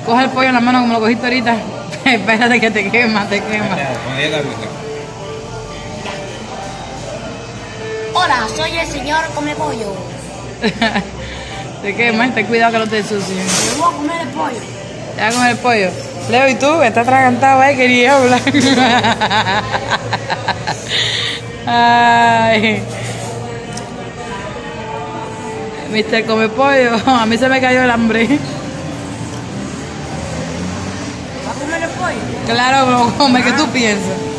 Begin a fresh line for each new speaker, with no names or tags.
Coge el pollo en la mano como lo cogiste ahorita. Espérate que te quema, te quema.
Hola, soy el señor Come Pollo.
Te quema, ten cuidado que no te ensucies.
Me voy a comer el pollo.
Te vas a comer el pollo. Leo, ¿y tú? Estás atragantado ahí, quería hablar. Ay. Mister Come Pollo, a mí se me cayó el hambre.
¿Vas a comer el pollo?
Claro, pero come, ¿qué tú piensas?